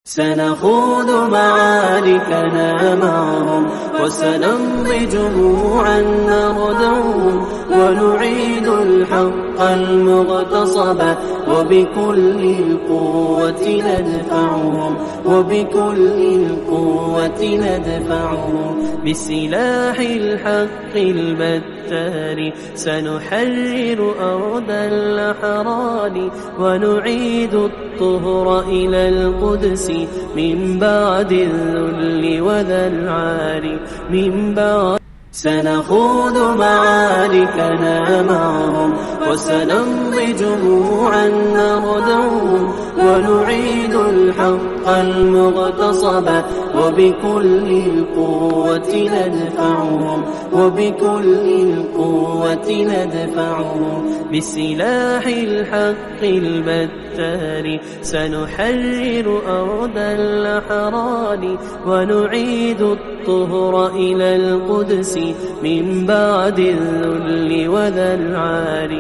سنخوض معاركنا معهم وسنمضي جموعا نردعهم ونعيد الحق المغتصب وبكل القوة ندفعهم بسلاح الحق البتار سنحرر أرض الأحرار ونعيد الطهر إلى القدس من بعد الذل وذا العار سنخوض معاركنا معهم وسنمضي جموعا نردعهم ونعيد الحق المغتصب وبكل القوة ندفعهم بسلاح الحق البتار سنحرر أرض الأحرار ونعيد الطهر إلى القدس من بعد الذل وذا العار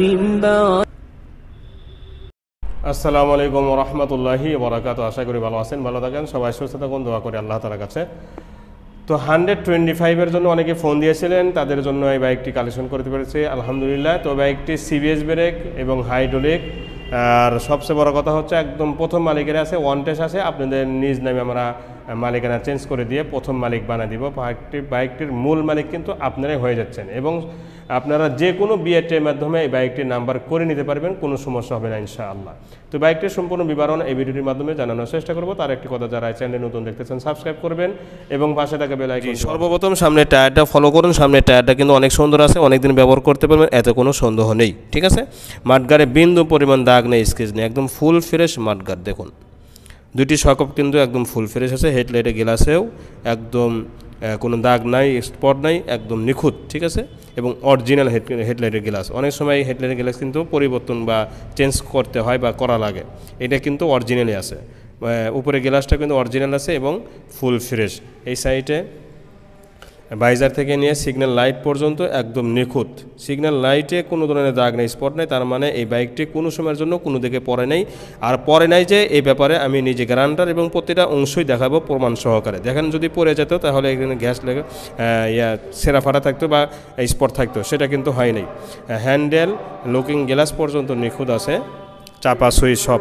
আসসালামু আলাইকুম ওয়া রাহমাতুল্লাহি ওয়া বারাকাতুহু। আশা করি ভালো আছেন, ভালো থাকেন, সবাই সুস্থ থাকুন, দোয়া করি আল্লাহ তাআলার কাছে। তো 125 এর জন্য অনেকে ফোন দিয়েছিলেন, তাদের জন্য এই বাইকটি কালেকশন করতে পেরেছি আলহামদুলিল্লাহ। তো বাইকটি সিবিএস ব্রেক এবং হাইড্রোলিক, আর সবচেয়ে বড় কথা হচ্ছে একদম প্রথম মালিকের আছে, ওয়ান টেস্ট আছে। আপনাদের নিজ নামে আমরা মালিকানা চেঞ্জ করে দিয়ে প্রথম মালিক বানিয়ে দিব। বাইকটির মূল মালিক কিন্তু আপনারাই হয়ে যাচ্ছেন এবং আপনারা যে কোনো বিআরটির মাধ্যমে এই বাইকটির নাম্বার করে নিতে পারবেন, কোনো সমস্যা হবে না ইনশাআল্লাহ। তো বাইকটির সম্পূর্ণ বিবরণ এই ভিডিওটির মাধ্যমে জানানোর চেষ্টা করব। তার একটি কথা, যারা চ্যানেলে নতুন দেখতেছেন সাবস্ক্রাইব করবেন এবং পাশে থাকা বেল আইকন। সর্বপ্রথম সামনে টায়ারটা ফলো করুন। সামনে টায়ারটা কিন্তু অনেক সুন্দর আছে, অনেকদিন ব্যবহার করতে পারবেন, এতে কোনো সন্দেহ নেই, ঠিক আছে। মাঠগারে বিন্দু পরিমাণ দাগ নেই, স্কেচ নেই, একদম ফুল ফ্রেশ মাঠগার। দেখুন দুইটি সকপ কিন্তু একদম ফুল ফ্রেশ আছে। হেডলাইটের গ্লাসেও একদম কোনো দাগ নাই, স্পট নাই, একদম নিখুঁত, ঠিক আছে। এবং অরিজিনাল হেডলাইটের গ্লাস। অনেক সময় হেডলাইটের গ্লাস কিন্তু পরিবর্তন বা চেঞ্জ করতে হয় বা করা লাগে, এটা কিন্তু অরিজিনালই আছে। উপরে গ্লাসটা কিন্তু অরিজিনাল আছে এবং ফুল ফ্রেশ। এই সাইডে বাইজার থেকে নিয়ে সিগন্যাল লাইট পর্যন্ত একদম নিখুঁত। সিগন্যাল লাইটে কোনো ধরনের দাগ নেই, স্পট নেই, তার মানে এই বাইকটি কোনো সময়ের জন্য কোনো দিকে পড়ে নাই। আর পড়ে নাই যে এই ব্যাপারে আমি নিজে গ্যারান্টার এবং প্রতিটা অংশই দেখাবো প্রমাণ সহকারে। দেখেন যদি পড়ে যেত তাহলে এখানে গ্যাস লেগে সেরা ফাটা থাকতো বা স্পট থাকতো, সেটা কিন্তু হয় নাই। হ্যান্ডেল লুকিং গ্লাস পর্যন্ত নিখুঁত আছে, চাপা সুইচ সব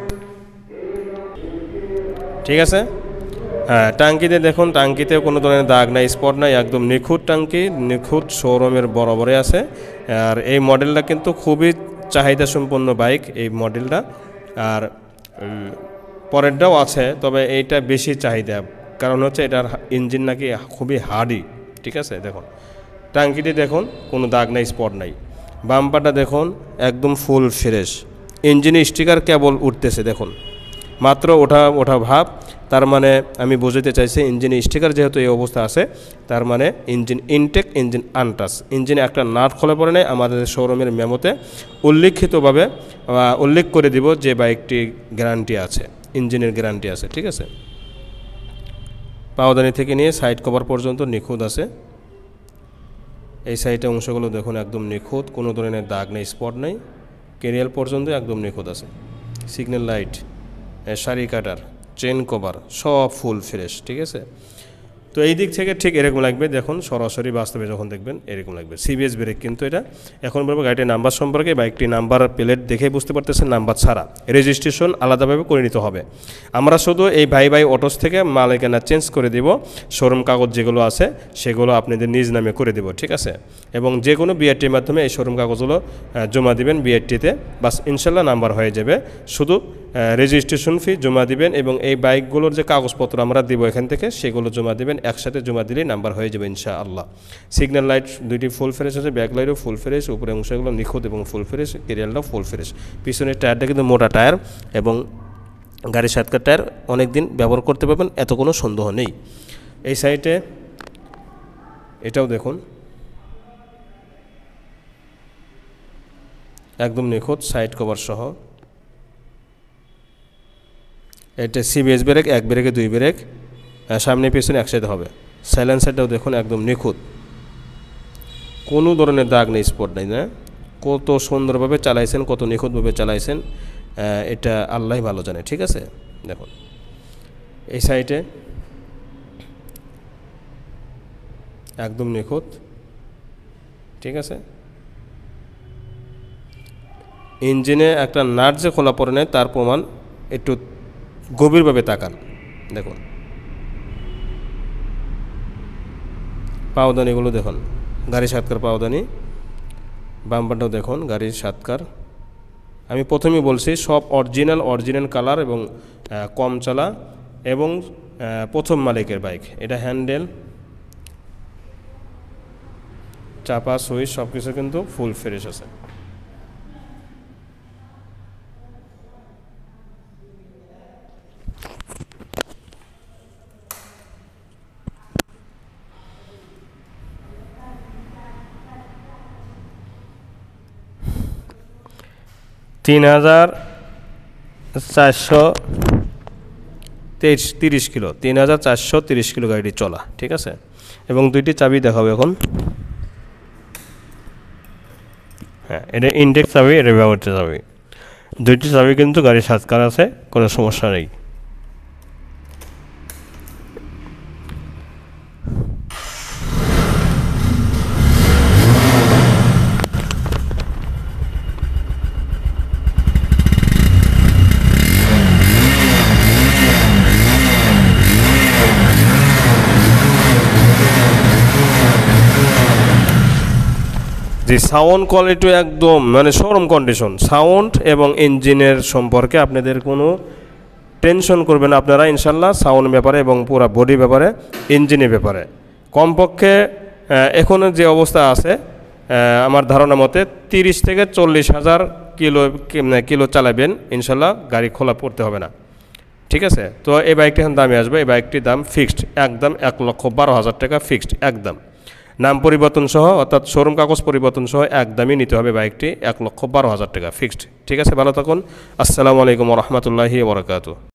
ঠিক আছে। হ্যাঁ, টাঙ্কিতে দেখুন, টাঙ্কিতেও কোনো ধরনের দাগ নাই, স্পট নাই, একদম নিখুঁত টাঙ্কি, নিখুঁত শোরুমের বরাবরে আছে। আর এই মডেলটা কিন্তু খুবই চাহিদা সম্পন্ন বাইক এই মডেলটা। আর পরেরটাও আছে, তবে এইটা বেশি চাহিদা, কারণ হচ্ছে এটার ইঞ্জিন নাকি খুবই হার্ডি, ঠিক আছে। দেখুন টাঙ্কিটি দেখুন, কোনো দাগ নাই, স্পট নাই। বাম্পারটা দেখুন একদম ফুল ফ্রেশ। ইঞ্জিনে স্টিকার কেবল উঠতেছে, দেখুন মাত্র ওঠা ভাব। তার মানে আমি বোঝাতে চাইছি ইঞ্জিনে স্টিকার যেহেতু এই অবস্থা আছে, তার মানে ইঞ্জিন ইনটেক, ইঞ্জিন আনটাচ, ইঞ্জিনে একটা নাট খোলা পড়ে নেই। আমাদের শোরুমের মেমোতে উল্লেখিতভাবে উল্লেখ করে দিব যে বাইকটি গ্যারান্টি আছে, ইঞ্জিনের গ্যারান্টি আছে, ঠিক আছে। পাওদানি থেকে নিয়ে সাইড কভার পর্যন্ত নিখুঁত আছে। এই সাইডের অংশগুলো দেখুন একদম নিখুঁত, কোনো ধরনের দাগ নেই, স্পট নেই। ক্যারিয়াল পর্যন্ত একদম নিখুঁত আছে। সিগন্যাল লাইট, সারি কাটার, চেন কভার সব ফুল ফ্রেশ, ঠিক আছে। তো এই দিক থেকে ঠিক এরকম লাগবে, দেখুন সরাসরি বাস্তবে যখন দেখবেন এরকম লাগবে। সিবিএস ব্রেক কিন্তু এটা। এখন বলবো গাড়িটির নাম্বার সম্পর্কে। বাইকটি নাম্বার প্লেট দেখে বুঝতে পারতেছেন নাম্বার ছাড়া, রেজিস্ট্রেশন আলাদাভাবে করে নিতে হবে। আমরা শুধু এই ভাই অটোস থেকে মালিকানা চেঞ্জ করে দিব, শোরুম কাগজ যেগুলো আছে সেগুলো আপনাদের নিজ নামে করে দেব, ঠিক আছে। এবং যে কোনো বিআরটির মাধ্যমে এই শোরুম কাগজগুলো জমা দিবেন বিআরটিতে, বাস ইনশাল্লাহ নাম্বার হয়ে যাবে। শুধু রেজিস্ট্রেশন ফি জমা দিবেন এবং এই বাইকগুলোর যে কাগজপত্র আমরা দিব এখান থেকে সেগুলো জমা দিবেন, একসাথে জমা দিলেই নাম্বার হয়ে যাবে ইনশাআল্লাহ। সিগন্যাল লাইট দুইটি ফুল ফ্রেশ আছে, ব্যাক লাইটও ফুল ফ্রেশ, উপরে অংশগুলো নিখুঁত এবং ফুল ফ্রেশ, ক্যারিয়ালটাও ফুল ফ্রেশ। পিছনের টায়ারটা কিন্তু মোটা টায়ার এবং গাড়ির সাতকার টায়ার, অনেক দিন ব্যবহার করতে পারবেন, এত কোনো সন্দেহ নেই। এই সাইডে এটাও দেখুন একদম নিখুঁত, সাইড কভার সহ। এটা সিবিএস ব্রেক, এক ব্রেকে দুই ব্রেক, সামনে পিছনে একসাথে হবে। সাইলেন্সারটাও দেখুন একদম নিখুঁত, কোনো ধরনের দাগ নেই, স্পট নেই। না কত সুন্দরভাবে চালাইছেন, কত নিখুঁতভাবে চালাইছেন, এটা আল্লাহ ভালো জানে, ঠিক আছে। দেখুন এই সাইডে একদম নিখুঁত, ঠিক আছে। ইঞ্জিনে একটা নাট যে খোলা পড়ে নেয় তার প্রমাণ, একটু গভীরভাবে তাকান, দেখুন পাওদানিগুলো দেখুন, গাড়ি সাতকার পাওদানি, বাম্পারটাও দেখুন গাড়ির সাতকার। আমি প্রথমেই বলছি সব অরিজিনাল কালার এবং কম চলা এবং প্রথম মালিকের বাইক। এটা হ্যান্ডেল, চাপা, সুইচ সব কিছু কিন্তু ফুল ফ্রেশ আছে। $3,430 কিলো, 3,430 কিলো গাড়িটি চলা, ঠিক আছে। এবং দুইটি চাবি দেখাবো এখন। হ্যাঁ, এটা ইনটেক্স চাবি, এটা ব্যবহৃত চাবি। দুইটি চাবি কিন্তু গাড়ির সাজকার আছে, কোনো সমস্যা নেই। যে সাউন্ড কোয়ালিটি একদম মানে শোরুম কন্ডিশন, সাউন্ড এবং ইঞ্জিনের সম্পর্কে আপনাদের কোনো টেনশন করবেন আপনারা ইনশাল্লাহ, সাউন্ড ব্যাপারে এবং পুরো বডি ব্যাপারে, ইঞ্জিনের ব্যাপারে। কমপক্ষে এখনের যে অবস্থা আছে আমার ধারণা মতে 30 থেকে 40 হাজার কিলো চালাবেন ইনশাল্লাহ, গাড়ি খোলা পড়তে হবে না, ঠিক আছে। তো এই বাইকটি এখন দামে আসবে, এই বাইকটির দাম ফিক্সড একদম 1,12,000 টাকা ফিক্সড একদম। নাম পরিবর্তন সহ অর্থাৎ শোরুম কাগজ পরিবর্তন সহ একদমই নিতে হবে বাইকটি, 1,12,000 টাকা ফিক্সড, ঠিক আছে। ভালো থাকুন, আসসালামু আলাইকুম ওয়া রাহমাতুল্লাহি ওয়া বারাকাতুহু।